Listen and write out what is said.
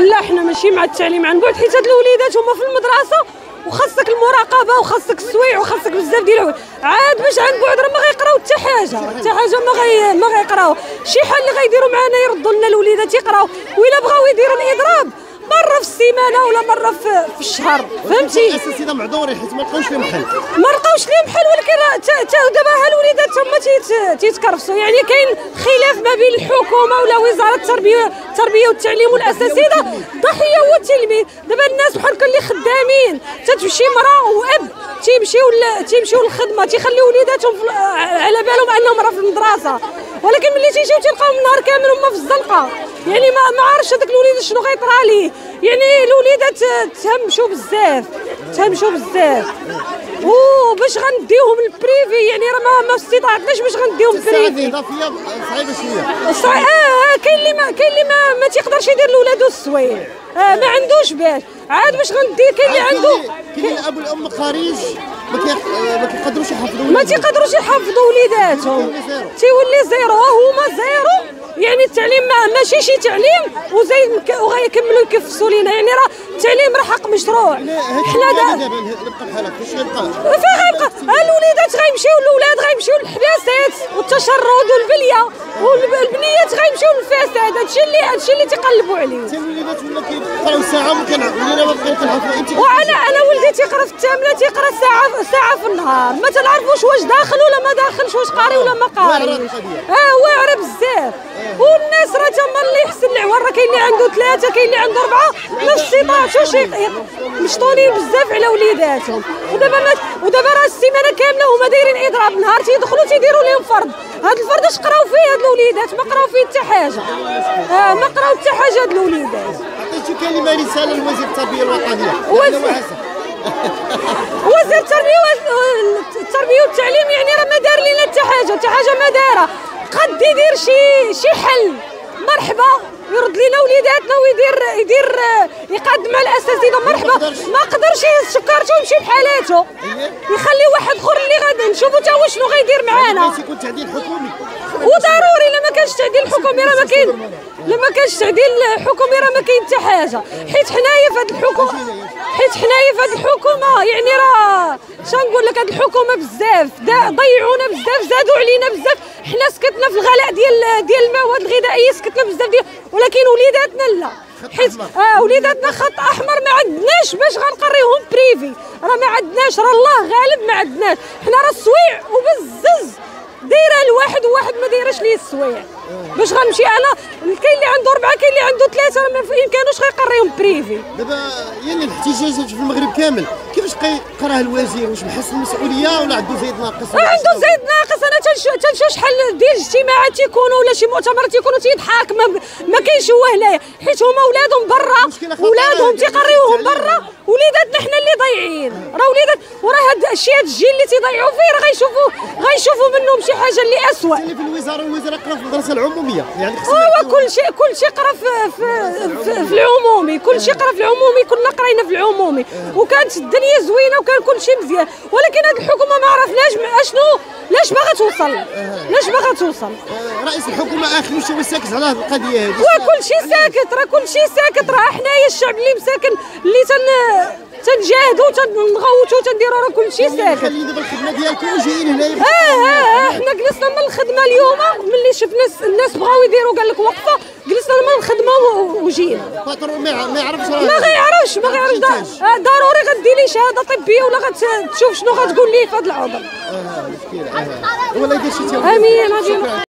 لا حنا ماشي مع التعليم عن بعد، حيت هاد الوليدات هما في المدرسه وخاصك المراقبه وخاصك السويع وخاصك بزاف ديال الحوايج. عاد باش عن بعد راه ما غيقراو حتى حاجه ما غيقراو. شي حل اللي غيديروا معنا يردوا لنا الوليدات يقراو، وإلا بغاو يديروا الاضراب مره في السيمانه ولا مره في الشهر، فهمتي؟ الاساتذه معذورين حيت ما لقاوش لهم حل. ما لقاوش لهم حل، ولكن دابا ها الوليدات هما تيتكرفسوا. يعني كاين خلاف ما بين الحكومه ولا وزاره التربيه والتعليم والاساتذه، ضحيه هو التلميذ. دابا الناس بحال اللي خدامين، تتمشي مراه واب تيمشيو للخدمه، تيخليو وليداتهم على بالهم انهم راه في المدرسه، ولكن ملي تيجيو تلقاهم النهار كامل هما في الزنقه. يعني ما عارفش هذاك الوليد شنو غيطرى ليه. يعني الوليدات تهمشوا بزاف وباش غنديوهم البريفي، يعني راه ما استطعتناش باش غنديوهم البريفي. الاضافيه صعيبه شويه. كاين اللي ما تيقدرش يدير لولادو السويع، ما عندوش باش عاد باش غندير. كاين اللي عنده، كاين الاب والام خارج ما تيقدروش يحفظوا وليداتهم، تيولي زيرو. هما زيرو، يعني التعليم ماشي شي تعليم وغيكملوا يكفسوا لينا. يعني راه التعليم راه حق مشروع. حنا دابا نبقى بحال هكا فاش غيبقى؟ فين غيبقى؟ الوليدات غيمشيو، الاولاد غيمشيو للحباسات والتشرد والبليه، والبنيات غيمشيو للفساد. هادشي اللي تيقلبوا عليه. حتى الوليدات ولا كيقراو ساعه ولينا ما بقينا كنحفظوا. وانا ولدي تيقرا في الثامنه، تيقرا ساعه في النهار، ما تنعرفوش واش داخل ولا ما داخلش، واش قاري ولا ما قاريش. واعره بزاف. والناس راه تما اللي يحسن العوار، راه كاين اللي عنده 3 كاين اللي عنده 4، ما استطاعوش مشطونين بزاف على وليداتهم. ودابا راه السيمانه كامله هما دايرين اضراب. نهار تيدخلوا تيديروا لهم فرض، هاد الفرض اش قراو فيه هاد الوليدات؟ ما قراو فيه حتى حاجه. ما قراو حتى حاجه هاد الوليدات. عطيتي كلمه رساله لوزير التربيه الوطنيه. وزير التربيه والتعليم يعني راه ما دار لينا حتى حاجه ما دارها. قد يدير شي حل مرحبا، يرد لينا وليداتنا ويدير يقدم على الاساتذه مرحبا. ما قدرش سكرته ويمشي بحالاته، يخلي واحد اخر اللي غادي نشوفوا حتى هو شنو غيدير معانا. يكون تعديل حكومي وضروري. الا ما كانش تعديل حكومي راه ما كاين، لما كانش تعديل حكومي راه ما كاين حتى حاجه. حيت حنايا في هذه الحكومه يعني راه شنقول لك، هذه الحكومه بزاف ضيعونا بزاف، زادوا علينا بزاف. حنا سكتنا في الغلاء ديال المواد الغذائيه، سكتنا بزاف ولكن وليداتنا لا. حيت وليداتنا خط احمر، ما عندناش باش غنقريوهم بريفي. راه ما عندناش، راه الله غالب ما عندناش. حنا راه السويع وبزز دايره الواحد وواحد ما دايرش ليه السويع. باش غنمشي انا، كاين اللي عنده 4 كاين اللي عنده 3، ما يمكنوش غيقريهم بريفي. دابا يعني الاحتجاجات في المغرب كامل كيفاش قراه الوزير؟ واش محس المسؤوليه ولا عنده زايد ناقص؟ عنده زايد ناقص. انا تنشوف شحال ديال الاجتماعات تيكونوا ولا شي مؤتمرات تيكونوا تيضحك، ما كاينش هو هنايا، حيت هما ولادهم برا، ولادهم تيقريوهم برا، وليداتنا حنا اللي ضايعين. راه وليدات وراه هاد الجيل اللي تيضيعوا فيه راه غيشوفوا منهم شي حاجه اللي اسوء. اللي في الوزاره قرا في المدرسه العموميه، يعني هو كل شيء قرا في العمومي، كل شيء قرا في العمومي، كلنا قرينا في العمومي، وكانت الدنيا زوينه وكان كل شيء مزيان. ولكن هذه الحكومه ما عرفناش لاش باغا توصل. رئيس الحكومه اخر شيء ساكت على هذه القضيه هذه. وكل شيء ساكت، راه حنايا الشعب اللي مساكن اللي تنجاهدوا تنغوتوا تنديروا، راه كل شيء ساكت. خلينا دابا الخدمه ديالكم وجايين هنايا. حنا جلسنا من الخدمه اليوم، ملي شفنا الناس بغاو يديروا قال لك وقفه، جلسنا من الخدمه وجينا. الباترون ما يعرفش، ما غيعرفش ضروري غدير لي شهاده طبيه ولا غتشوف شنو غتقول لي في هذا العذر. مسكين. ولا يدير شي امين.